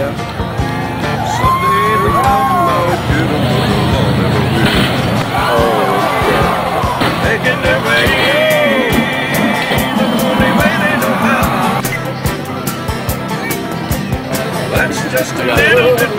Someday the cowboy did a little taking their way, the only way they know how. That's just a little bit